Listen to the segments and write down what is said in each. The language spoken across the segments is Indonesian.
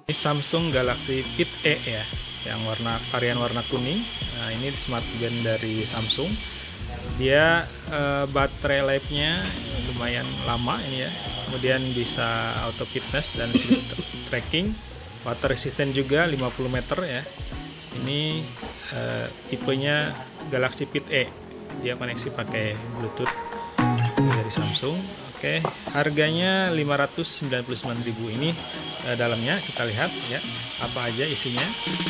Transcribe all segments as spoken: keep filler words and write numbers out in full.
Ini Samsung Galaxy Fit E ya, yang warna varian warna kuning. Nah, ini smart band dari Samsung. Dia eh, baterai life-nya lumayan lama ini ya. Kemudian bisa auto fitness dan sleep tracking. Water resistant juga lima puluh meter ya. Ini eh, tipenya Galaxy Fit E. Dia koneksi pakai Bluetooth dari Samsung. Oke, harganya lima ratus sembilan puluh sembilan ribu. Ini eh, dalamnya kita lihat ya, apa aja isinya.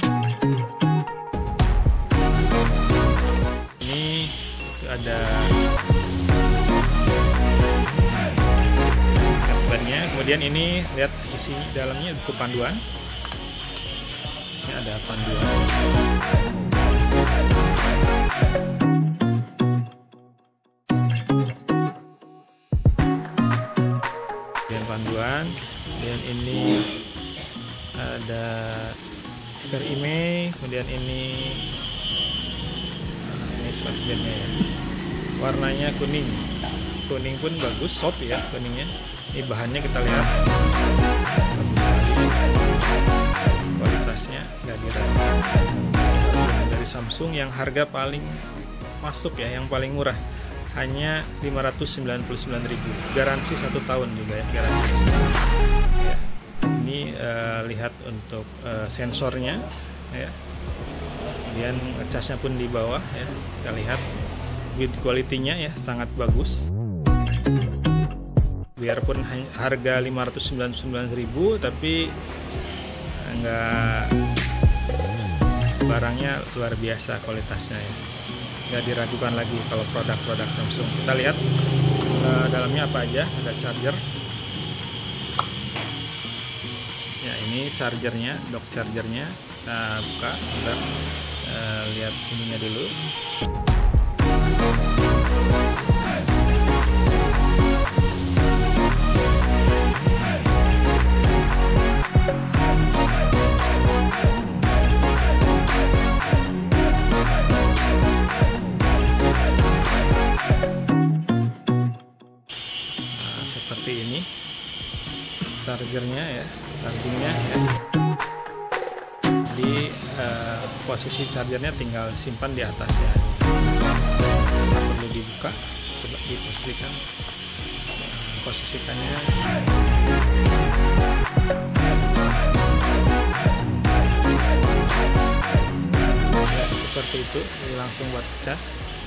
Ini ada bannya. Kemudian ini lihat isi dalamnya buku panduan. Ini ada panduan. Panduan, kemudian ini ada stiker email, kemudian ini ini smartbandnya ya. Warnanya kuning, kuning pun bagus, soft ya kuningnya. Ini bahannya kita lihat bagus sekali, kualitasnya nggak diragukan. Dari Samsung yang harga paling masuk ya, yang paling murah, hanya lima ratus sembilan puluh sembilan ribu, garansi satu tahun juga ya, garansi. Ya, ini uh, lihat untuk uh, sensornya ya, kemudian casnya pun di bawah ya, kita lihat build quality-nya ya sangat bagus. Biarpun harga lima ratus sembilan puluh sembilan ribu, tapi enggak, barangnya luar biasa kualitasnya ya. Nggak diragukan lagi kalau produk-produk Samsung. Kita lihat uh, dalamnya apa aja. Ada charger ya, ini chargernya, dock chargernya. Kita buka, kita uh, lihat ininya dulu. Seperti ini chargernya ya, chargingnya ya. Di uh, posisi chargernya tinggal simpan di atasnya, perlu dibuka. Coba diposisikan, posisikannya ya, seperti itu. Jadi langsung buat cas.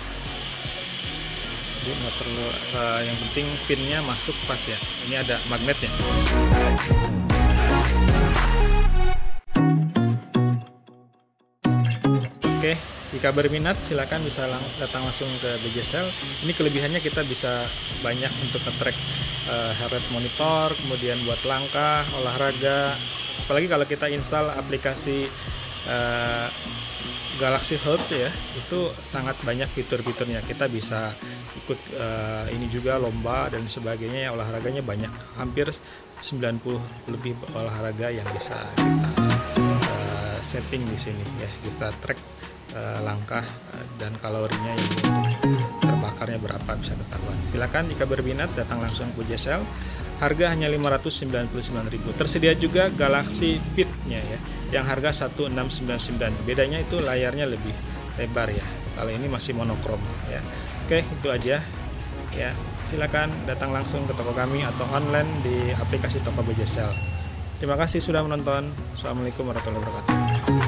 Jadi nggak perlu, uh, yang penting pinnya masuk pas ya. Ini ada magnetnya. Oke, jika berminat silakan bisa lang datang langsung ke B J Cell. Ini kelebihannya kita bisa banyak untuk nge-track uh, heart rate monitor, kemudian buat langkah, olahraga. Apalagi kalau kita install aplikasi uh, Galaxy Health ya, itu sangat banyak fitur-fiturnya. Kita bisa ikut uh, ini juga lomba dan sebagainya ya, olahraganya banyak, hampir sembilan puluh lebih olahraga yang bisa kita uh, setting di sini ya. Kita track uh, langkah uh, dan kalorinya yang terbakarnya berapa bisa ketahuan. Silakan jika berminat datang langsung ke B J Cell. Harga hanya lima ratus sembilan puluh sembilan ribu. Tersedia juga Galaxy Fit-nya ya, yang harga seratus enam puluh sembilan ribu. Bedanya itu layarnya lebih lebar ya. Kalau ini masih monokrom ya. Oke, itu aja ya. Silakan datang langsung ke toko kami atau online di aplikasi toko B J Cell. Terima kasih sudah menonton. Assalamualaikum warahmatullahi wabarakatuh.